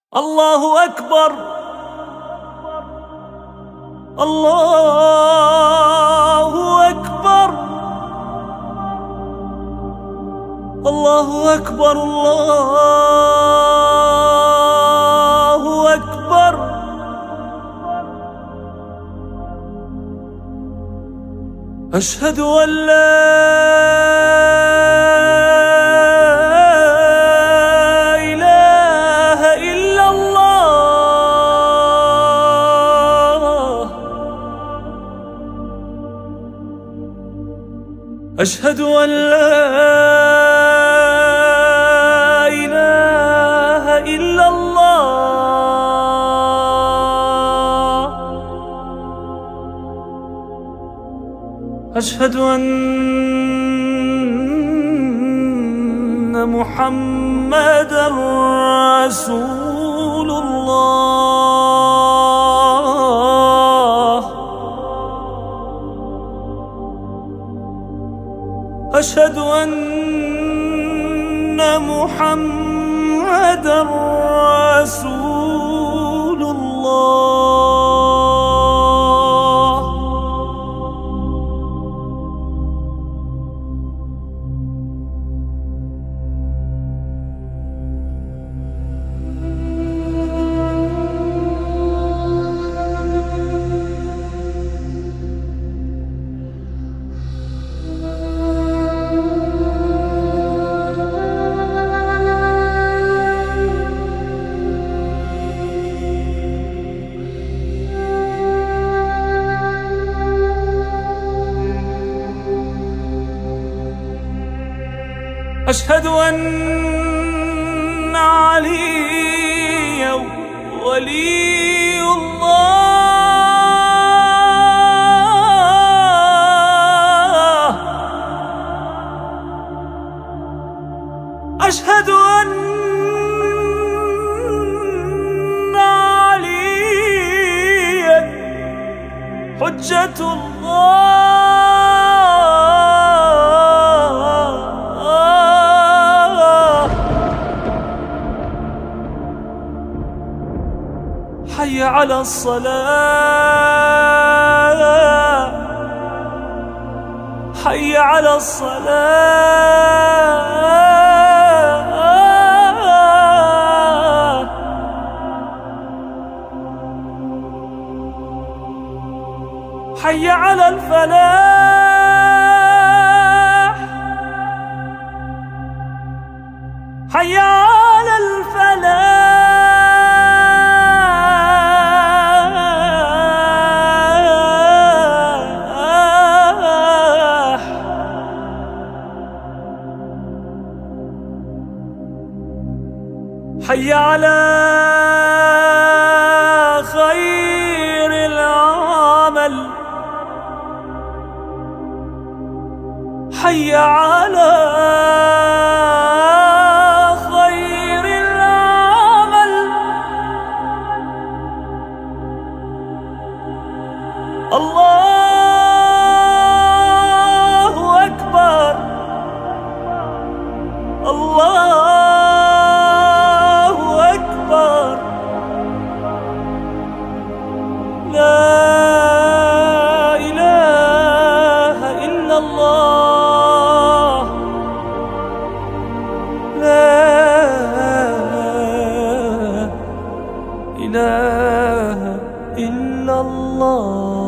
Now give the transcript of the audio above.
الله أكبر الله أكبر الله أكبر الله أكبر. أشهد أن لا أشهد أن لا إله إلا الله. أشهد أن محمدًا رسول الله. أشهد أن محمدًا رسول الله. أشهد أن عليا ولي الله. أشهد أن عليا حجة الله. حي على الصلاة حي على الصلاة. حي على الفلاح حي على الفلاح. حي على خير العمل حي على خير العمل. الله أكبر الله لا إله إلا الله. لا إله إلا الله.